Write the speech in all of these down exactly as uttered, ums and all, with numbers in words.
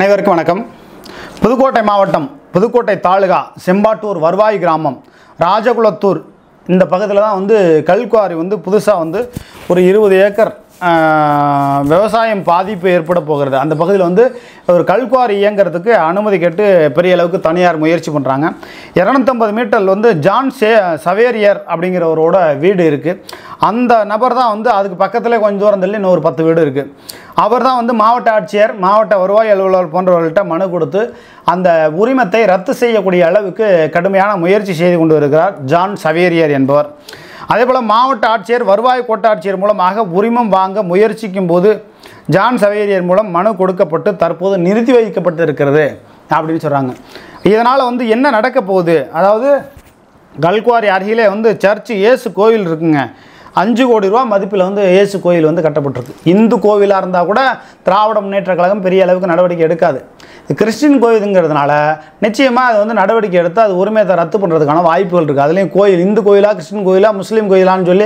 அனைவருக்கும் வணக்கம். புதுக்கோட்டை மாவட்டம் புதுக்கோட்டை தாலுகா செம்பாட்டூர் வருவாய் கிராமம் ராஜகுலத்தூர் இந்த பகுதியில் தான் வந்து கல்குவாரி வந்து புதுசாக வந்து ஒரு இருபது ஏக்கர் விவசாயம் பாதிப்பு ஏற்பட போகிறது. அந்த பகுதியில் வந்து ஒரு கல்குவாரி இயங்கிறதுக்கு அனுமதி கேட்டு பெரிய அளவுக்கு தனியார் முயற்சி பண்ணுறாங்க. இரநூத்தம்பது மீட்டரில் வந்து ஜான் சே சவேரியர் அப்படிங்கிறவரோட வீடு இருக்குது. அந்த நபர் தான் வந்து அதுக்கு பக்கத்தில் கொஞ்சம் தூரம் தள்ளி இன்னொரு பத்து வீடு இருக்குது. அவர் தான் வந்து மாவட்ட ஆட்சியர், மாவட்ட வருவாய் அலுவலர் போன்றவர்கள்ட்ட மனு கொடுத்து அந்த உரிமத்தை ரத்து செய்யக்கூடிய அளவுக்கு கடுமையான முயற்சி செய்து கொண்டு வருகிறார் ஜான் சவேரியர் என்பவர். அதேபோல் மாவட்ட ஆட்சியர் வருவாய் கோட்டாட்சியர் மூலமாக உரிமம் வாங்க முயற்சிக்கும் போது ஜான் சவேரியர் மூலம் மனு கொடுக்கப்பட்டு தற்போது நிறுத்தி வைக்கப்பட்டு இருக்கிறது அப்படின்னு சொல்கிறாங்க. இதனால் வந்து என்ன நடக்க போகுது, அதாவது கல்குவாரி அருகிலே வந்து சர்ச்சு இயேசு கோவில் இருக்குங்க. அஞ்சு கோடி ரூபா மதிப்பில் வந்து இயேசு கோயில் வந்து கட்டப்பட்டிருக்கு. இந்து கோவிலாக இருந்தால் கூட திராவிட முன்னேற்ற கழகம் பெரிய அளவுக்கு நடவடிக்கை எடுக்காது. இது கிறிஸ்டின் கோயிலுங்கிறதுனால நிச்சயமாக அது வந்து நடவடிக்கை எடுத்து அது உரிமையத்தை ரத்து பண்ணுறதுக்கான வாய்ப்புகள் இருக்குது. அதுலேயும் கோயில் இந்து கோயிலாக கிறிஸ்டின் கோயிலாக முஸ்லீம் கோயிலான்னு சொல்லி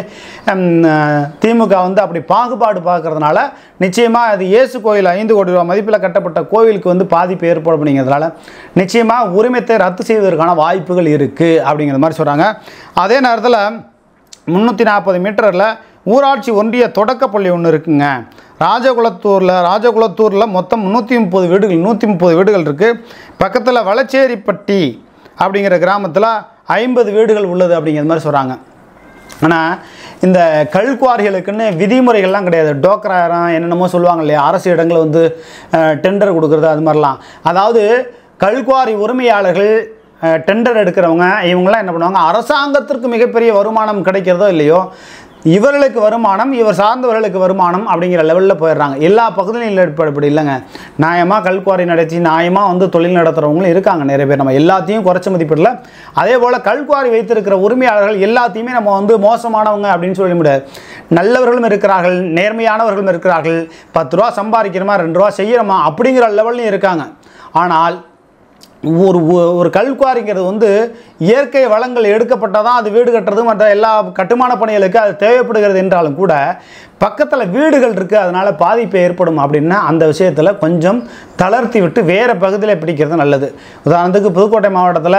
திமுக வந்து அப்படி பாகுபாடு பார்க்கறதுனால நிச்சயமாக அது இயேசு கோயில் ஐந்து கோடி ரூபா மதிப்பில் கட்டப்பட்ட கோவிலுக்கு வந்து பாதிப்பு ஏற்படும். அப்படிங்கிறதுனால நிச்சயமாக உரிமத்தை ரத்து செய்வதற்கான வாய்ப்புகள் இருக்குது அப்படிங்கிற மாதிரி சொல்கிறாங்க. அதே நேரத்தில் முந்நூற்றி நாற்பது மீட்டரில் ஊராட்சி ஒன்றிய தொடக்கப்பள்ளி ஒன்று இருக்குங்க. ராஜகுலத்தூரில் ராஜகுலத்தூரில் மொத்தம் நூற்றி முப்பது வீடுகள் நூற்றி முப்பது வீடுகள் இருக்குது. பக்கத்தில் வளச்சேரிப்பட்டி அப்படிங்கிற கிராமத்தில் ஐம்பது வீடுகள் உள்ளது அப்படிங்கிற மாதிரி சொல்கிறாங்க. ஆனால் இந்த கல்குவாரிகளுக்குன்னு விதிமுறைகள்லாம் கிடையாது. டோக்கராயிரம் என்னென்னமோ சொல்லுவாங்க இல்லையா, அரசு இடங்களை வந்து டெண்டர் கொடுக்குறது அது மாதிரிலாம். அதாவது கல்குவாரி உரிமையாளர்கள் டெண்டர் எடுக்கிறவங்க இவங்களாம் என்ன பண்ணுவாங்க, அரசாங்கத்திற்கு மிகப்பெரிய வருமானம் கிடைக்கிறதோ இல்லையோ இவர்களுக்கு வருமானம், இவர் சார்ந்தவர்களுக்கு வருமானம் அப்படிங்கிற லெவலில் போயிடுறாங்க. எல்லா பகுதியிலும் ஏற்படப்படி இல்லைங்க. நியாயமாக கல்குவாரி நடத்தி நியாயமாக வந்து தொழில் நடத்துகிறவங்களும் இருக்காங்க நிறைய பேர். நம்ம எல்லாத்தையும் குறைச்ச மதிப்பிடல. அதே போல் கல்குவாரி வைத்திருக்கிற உரிமையாளர்கள் எல்லாத்தையுமே நம்ம வந்து மோசமானவங்க அப்படின்னு சொல்ல முடியாது. நல்லவர்களும் இருக்கிறார்கள், நேர்மையானவர்களும் இருக்கிறார்கள். பத்து ரூபா சம்பாதிக்கிறோமா ரெண்டு ரூபா செய்கிறோமா அப்படிங்கிற லெவல்லையும் இருக்காங்க. ஆனால் ஒரு ஒரு கல்குவாரிங்கிறது வந்து இயற்கை வளங்கள் எடுக்கப்பட்டால் தான் அது வீடு கட்டுறது மற்ற எல்லா கட்டுமான பணிகளுக்கு அது தேவைப்படுகிறது என்றாலும் கூட பக்கத்தில் வீடுகள் இருக்குது, அதனால் பாதிப்பு ஏற்படும் அப்படின்னா அந்த விஷயத்தில் கொஞ்சம் தளர்த்தி விட்டு வேறு பகுதியில் பிடிக்கிறது நல்லது. உதாரணத்துக்கு புதுக்கோட்டை மாவட்டத்தில்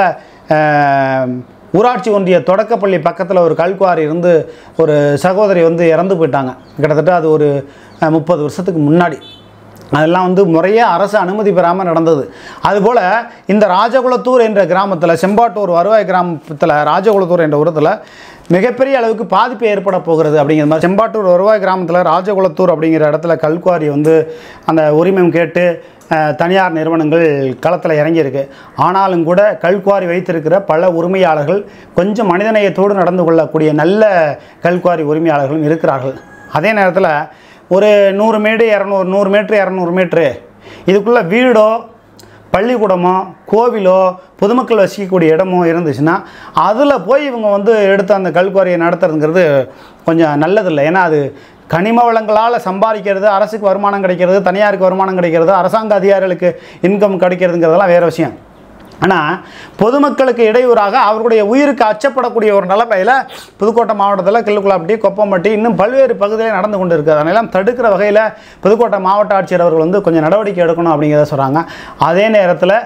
ஊராட்சி ஒன்றிய தொடக்கப்பள்ளி பக்கத்தில் ஒரு கல்குவாரி இருந்து ஒரு சகோதரி வந்து இறந்து போயிட்டாங்க. கிட்டத்தட்ட அது ஒரு முப்பது வருஷத்துக்கு முன்னாடி. அதெல்லாம் வந்து முறையாக அரசு அனுமதி பெறாமல் நடந்தது. அதுபோல் இந்த ராஜகுலத்தூர் என்ற கிராமத்தில், செம்பாட்டூர் வருவாய் கிராமத்தில் ராஜகுலத்தூர் என்ற ஊரத்தில் மிகப்பெரிய அளவுக்கு பாதிப்பு ஏற்பட போகிறது அப்படிங்கிற மாதிரி செம்பாட்டூர் வருவாய் கிராமத்தில் ராஜகுலத்தூர் அப்படிங்கிற இடத்துல கல்குவாரி வந்து அந்த உரிமம் கேட்டு தனியார் நிறுவனங்கள் களத்தில் இறங்கியிருக்கு. ஆனாலும் கூட கல்குவாரி வைத்திருக்கிற பல உரிமையாளர்கள் கொஞ்சம் மனிதநேயத்தோடு நடந்து கொள்ளக்கூடிய நல்ல கல்குவாரி உரிமையாளர்களும் இருக்கிறார்கள். அதே நேரத்தில் ஒரு நூறு மீடு இரநூறு நூறு மீட்ரு இரநூறு மீட்ரு இதுக்குள்ளே வீடோ பள்ளிக்கூடமோ கோவிலோ பொதுமக்கள் வசிக்கக்கூடிய இடமோ இருந்துச்சுன்னா அதில் போய் இவங்க வந்து எடுத்து அந்த கல்குவாரியை நடத்துறதுங்கிறது கொஞ்சம் நல்லதில்லை. ஏன்னா அது கனிம வளங்களால் சம்பாதிக்கிறது, அரசுக்கு வருமானம் கிடைக்கிறது, தனியாருக்கு வருமானம் கிடைக்கிறது, அரசாங்க அதிகாரிகளுக்கு இன்கம் கிடைக்கிறதுங்கிறதெல்லாம் வேறு விஷயம். ஆனால் பொதுமக்களுக்கு இடையூறாக அவர்களுடைய உயிருக்கு அச்சப்படக்கூடிய ஒரு நிலைமையில் புதுக்கோட்டை மாவட்டத்தில் கிள்ளுக்குளாப்பட்டி, கொப்பம்பட்டி இன்னும் பல்வேறு பகுதியில் நடந்து கொண்டு இருக்குது. அதெல்லாம் தடுக்கிற வகையில் புதுக்கோட்டை மாவட்ட ஆட்சியர் அவர்கள் வந்து கொஞ்சம் நடவடிக்கை எடுக்கணும் அப்படிங்கிறத சொல்கிறாங்க. அதே நேரத்தில்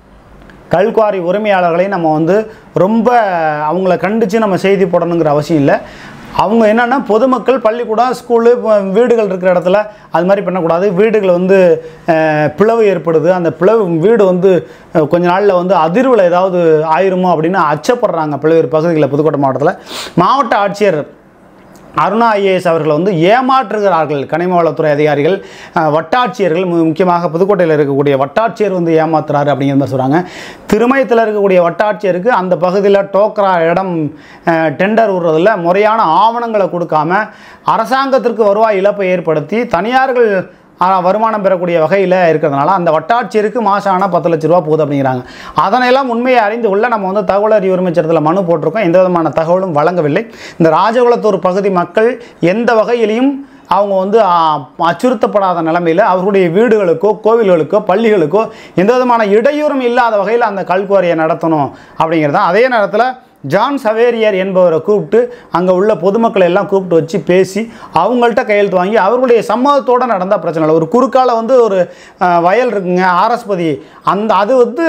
கல்குவாரி உரிமையாளர்களை நம்ம வந்து ரொம்ப அவங்கள கண்டித்து நம்ம செய்தி போடணுங்கிற அவசியம் இல்லை. அவங்க என்னென்னா பொதுமக்கள் பள்ளிக்கூடம் ஸ்கூலு வீடுகள் இருக்கிற இடத்துல அது மாதிரி பண்ணக்கூடாது. வீடுகள் வந்து பிளவு ஏற்படுது, அந்த பிளவு வீடு வந்து கொஞ்ச நாளில் வந்து அதிர்வில் ஏதாவது ஆயிருமோ அப்படின்னு அச்சப்படுறாங்க பல்வேறு பகுதிகளில் புதுக்கோட்டை மாவட்டத்தில். மாவட்ட ஆட்சியர் அருணா ஐஏஎஸ் அவர்களை வந்து ஏமாற்றுகிறார்கள் கனிம வளத்துறை அதிகாரிகள், வட்டாட்சியர்கள். முக்கியமாக புதுக்கோட்டையில் இருக்கக்கூடிய வட்டாட்சியர் வந்து ஏமாத்துறாரு அப்படிங்கிற மாதிரி சொல்கிறாங்க. திருமயத்தில் இருக்கக்கூடிய வட்டாட்சியருக்கு அந்த பகுதியில் டோக்கரா இடம் டெண்டர் விடுறதில் முறையான ஆவணங்களை கொடுக்காம அரசாங்கத்திற்கு வருவாய் இழப்பை ஏற்படுத்தி தனியார்கள் வருமானம் பெறக்கூடிய வகையில் இருக்கிறதுனால அந்த வட்டாட்சியருக்கு மாதம் ஆனால் பத்து லட்ச ரூபா போகுது அப்படிங்கிறாங்க. அதனையெல்லாம் உண்மையை அறிந்து கொள்ள நம்ம வந்து தகவல் அறிவு உரிமை சட்டத்தில் மனு போட்டிருக்கோம். எந்த விதமான தகவலும் வழங்கவில்லை. இந்த ராஜகுலத்தூர் பகுதி மக்கள் எந்த வகையிலையும் அவங்க வந்து அச்சுறுத்தப்படாத நிலைமையில் அவர்களுடைய வீடுகளுக்கோ கோவில்களுக்கோ பள்ளிகளுக்கோ எந்த விதமான இடையூறும் இல்லாத வகையில் அந்த கல்குவாரியை நடத்தணும் அப்படிங்கிறது தான். அதே நேரத்தில் ஜான் சவேரியர் என்பவரை கூப்பிட்டு அங்கே உள்ள பொதுமக்களை எல்லாம் கூப்பிட்டு வச்சு பேசி அவங்கள்ட்ட கையெழுத்து வாங்கி அவர்களுடைய சம்மதத்தோடு நடந்தால் பிரச்சனை இல்லை. ஒரு குறுக்கால வந்து ஒரு வயல் இருக்குங்க ஆரஸ்பதி, அந்த அது வந்து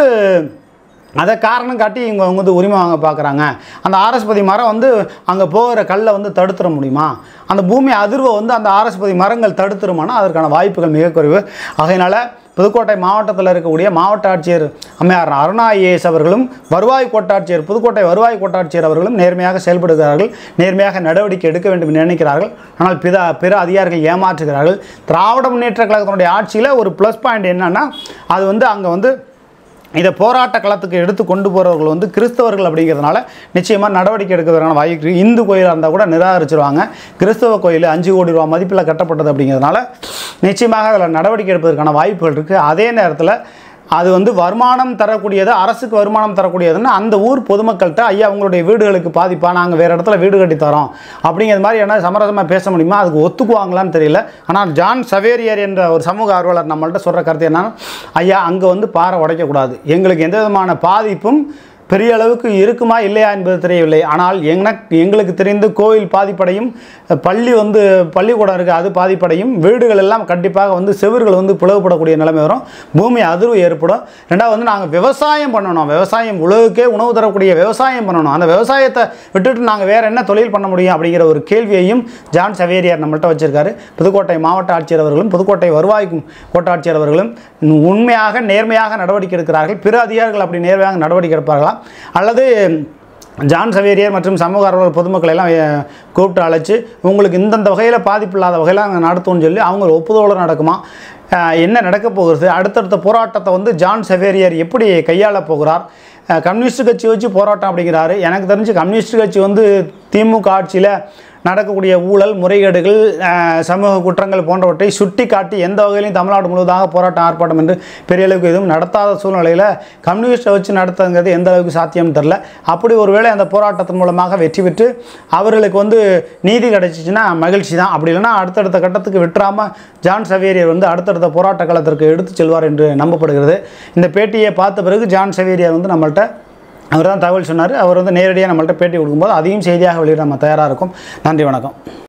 அதை காரணம் காட்டி இவங்க அவங்க வந்து உரிமை வாங்க பார்க்குறாங்க. அந்த ஆரஸ்பதி மரம் வந்து அங்கே போகிற கல்லை வந்து தடுத்துட முடியுமா? அந்த பூமி அதிர்வை வந்து அந்த ஆரஸ்பதி மரங்கள் தடுத்துருமானா அதற்கான வாய்ப்புகள் மிக குறைவு. அதனால் புதுக்கோட்டை மாவட்டத்தில் இருக்கக்கூடிய மாவட்ட ஆட்சியர் அம்மையார் அருணா ஐஏஎஸ் அவர்களும் வருவாய் கோட்டாட்சியர் புதுக்கோட்டை வருவாய் கோட்டாட்சியர் அவர்களும் நேர்மையாக செயல்படுகிறார்கள், நேர்மையாக நடவடிக்கை எடுக்க வேண்டும் என்று நினைக்கிறார்கள். ஆனால் பிற பிற அதிகாரிகள் ஏமாற்றுகிறார்கள். திராவிட முன்னேற்ற கழகத்தினுடைய ஆட்சியில் ஒரு ப்ளஸ் பாயிண்ட் என்னன்னா, அது வந்து அங்கே வந்து இதை போராட்ட களத்துக்கு எடுத்து கொண்டு போகிறவர்கள் வந்து கிறிஸ்தவர்கள் அப்படிங்கிறதுனால நிச்சயமாக நடவடிக்கை எடுக்கிறதுக்கான வாய்ப்பு. இந்து கோயிலாக இருந்தால் கூட நிராகரிச்சிருவாங்க. கிறிஸ்தவ கோயில் அஞ்சு கோடி ரூபா மதிப்பில் கட்டப்பட்டது அப்படிங்கிறதுனால நிச்சயமாக அதில் நடவடிக்கை எடுப்பதற்கான வாய்ப்புகள் இருக்குது. அதே நேரத்தில் அது வந்து வருமானம் தரக்கூடியது, அரசுக்கு வருமானம் தரக்கூடியதுன்னு அந்த ஊர் பொதுமக்கள்கிட்ட ஐயா உங்களுடைய வீடுகளுக்கு பாதிப்பா, நாங்கள் வேறு இடத்துல வீடு கட்டி தரோம் அப்படிங்கிறது மாதிரி என்ன சமரசமாக பேச முடியுமா? அதுக்கு ஒத்துக்குவாங்களான்னு தெரியல. ஆனால் ஜான் சவேரியர் என்ற ஒரு சமூக ஆர்வலர் நம்மள்ட்ட சொல்கிற கருத்து என்னன்னா, ஐயா அங்கே வந்து பாறை உடைக்கக்கூடாது, எங்களுக்கு எந்த விதமான பாதிப்பும் பெரிய அளவுக்கு இருக்குமா இல்லையா என்பது தெரியவில்லை. ஆனால் எனக்கு எங்களுக்கு தெரிந்து கோயில் பாதிப்படையும், பள்ளி வந்து பள்ளிக்கூடம் இருக்குது அது பாதிப்படையும், வீடுகள் எல்லாம் கண்டிப்பாக வந்து செவர்கள் வந்து பிளவுபடக்கூடிய நிலைமை வரும், பூமி அதிர்வு ஏற்படும். ரெண்டாவது வந்து நாங்கள் விவசாயம் பண்ணணும், விவசாயம் உலகுக்கே உணவு தரக்கூடிய விவசாயம் பண்ணணும், அந்த விவசாயத்தை விட்டுட்டு நாங்கள் வேறு என்ன தொழில் பண்ண முடியும் அப்படிங்கிற ஒரு கேள்வியையும் ஜான் சவேரியர் நம்மள்கிட்ட வச்சிருக்காரு. புதுக்கோட்டை மாவட்ட ஆட்சியர் அவர்களும் புதுக்கோட்டை வருவாய் கோட்டாட்சியர் அவர்களும் உண்மையாக நேர்மையாக நடவடிக்கை எடுக்கிறார்கள். பிற அதிகாரிகள் அப்படி நேர்மையாக நடவடிக்கை எடுப்பார்களா அல்லது ஜான் சவேரியர் மற்றும் சமூக ஆர்வலர் பொதுமக்களை எல்லாம் கூப்பிட்டு அழைச்சி உங்களுக்கு இந்தந்த வகையில் பாதிப்பு இல்லாத வகையில் அங்கே நடத்தும்னு சொல்லி அவங்க ஒப்புதலோடு நடக்குமா? என்ன நடக்க போகிறது? அடுத்தடுத்த போராட்டத்தை வந்து ஜான் சவேரியர் எப்படி கையாள போகிறார்? கம்யூனிஸ்ட் கட்சி வச்சு போராட்டம் அப்படிங்கிறாரு. எனக்கு தெரிஞ்சு கம்யூனிஸ்ட் கட்சி வந்து திமுக ஆட்சியில் நடக்கக்கூடிய ஊழல் முறைகேடுகள் சமூக குற்றங்கள் போன்றவற்றை சுட்டி காட்டி எந்த வகையிலையும் தமிழ்நாடு முழுவதாக போராட்டம் ஆர்ப்பாட்டம் என்று பெரிய அளவுக்கு எதுவும் நடத்தாத சூழ்நிலையில் கம்யூனிஸ்ட்டை வச்சு நடத்துங்கிறது எந்த அளவுக்கு சாத்தியம்னு தெரில. அப்படி ஒருவேளை அந்த போராட்டத்தின் மூலமாக வெற்றி பெற்று அவர்களுக்கு வந்து நீதி கிடைச்சிச்சின்னா மகிழ்ச்சி தான். அப்படி இல்லைன்னா அடுத்தடுத்த கட்டத்துக்கு விட்டுறாமல் ஜான் சவேரியர் வந்து அடுத்தடுத்த போராட்ட காலத்திற்கு எடுத்து செல்வார் என்று நம்பப்படுகிறது. இந்த பேட்டியை பார்த்த பிறகு ஜான் சவேரியர் வந்து நம்மள்கிட்ட அவர் தான் தகவல் சொன்னார். அவர் வந்து நேரடியாக நம்மள்கிட்ட பேட்டி கொடுக்கும்போது அதையும் செய்தியாக வெளியிட நம்ம தயாராக இருக்கும். நன்றி, வணக்கம்.